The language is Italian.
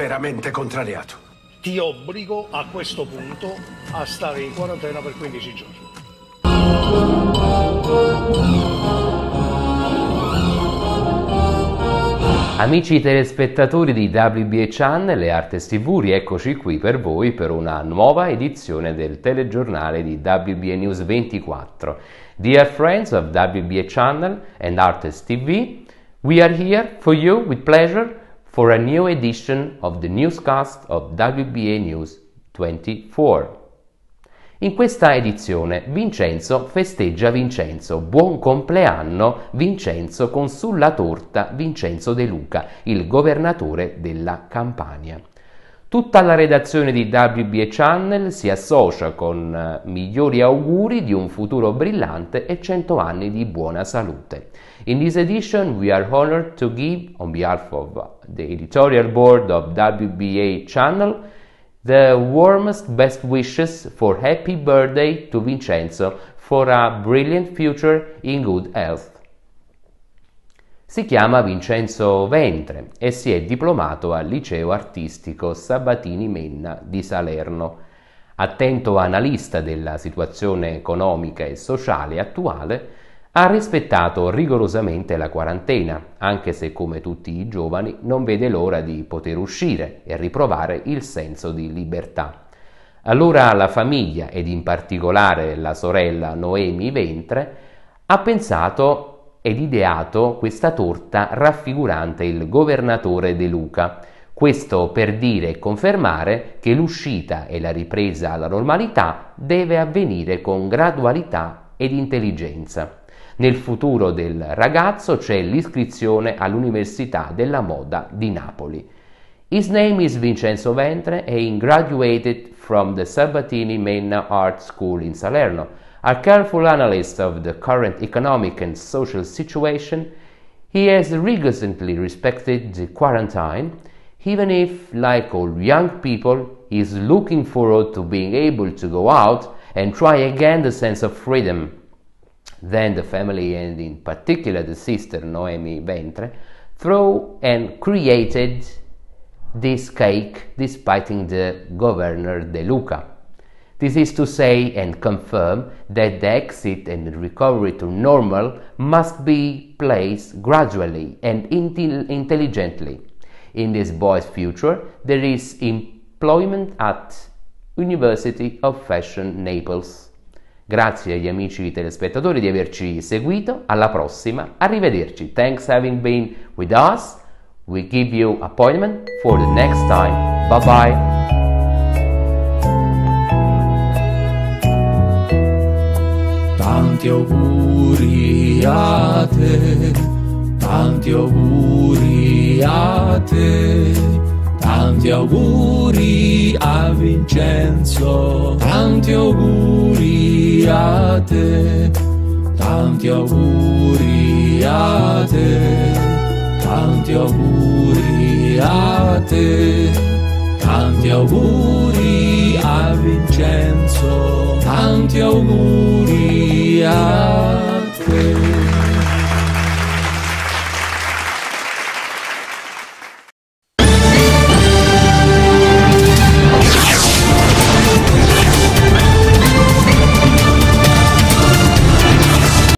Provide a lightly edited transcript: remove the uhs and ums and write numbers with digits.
veramente contrariato. Ti obbligo a questo punto a stare in quarantena per 15 giorni. Amici telespettatori di WBA Channel e Artes TV, rieccoci qui per voi per una nuova edizione del telegiornale di WBA News 24. Dear friends of WBA Channel and Artes TV, we are here for you with pleasure for a new edition of the newscast of WBA News 24. In questa edizione Vincenzo festeggia Vincenzo, buon compleanno Vincenzo con sulla torta Vincenzo De Luca, il governatore della Campania. Tutta la redazione di WBA Channel si associa con migliori auguri di un futuro brillante e 100 anni di buona salute. In this edition we are honored to give, on behalf of the editorial board of WBA Channel, the warmest best wishes for happy birthday to Vincenzo for a brilliant future in good health. Si chiama Vincenzo Ventre e si è diplomato al liceo artistico Sabatini Menna di Salerno. Attento analista della situazione economica e sociale attuale, ha rispettato rigorosamente la quarantena, anche se come tutti i giovani non vede l'ora di poter uscire e riprovare il senso di libertà. Allora la famiglia, ed in particolare la sorella Noemi Ventre, ha pensato ed ideato questa torta raffigurante il governatore De Luca. Questo per dire e confermare che l'uscita e la ripresa alla normalità deve avvenire con gradualità ed intelligenza. Nel futuro del ragazzo c'è l'iscrizione all'Università della Moda di Napoli. His name is Vincenzo Ventre and he graduated from the Sabatini Menna Art School in Salerno. A careful analyst of the current economic and social situation, he has rigorously respected the quarantine, even if, like all young people, he is looking forward to being able to go out and try again the sense of freedom. Then the family, and in particular the sister Noemi Ventre, threw and created this cake despite the governor De Luca. This is to say and confirm that the exit and the recovery to normal must be placed gradually and intelligently. In this boy's future, there is employment at University of Fashion Naples. Grazie agli amici telespettatori di averci seguito, alla prossima, arrivederci. Thanks having been with us. We give you appointment for the next time. Bye bye. Tanti auguri a te, tanti auguri a te. Tanti auguri a Vincenzo, tanti auguri a te, tanti auguri a te, tanti auguri a te, tanti auguri a Vincenzo, tanti auguri a te.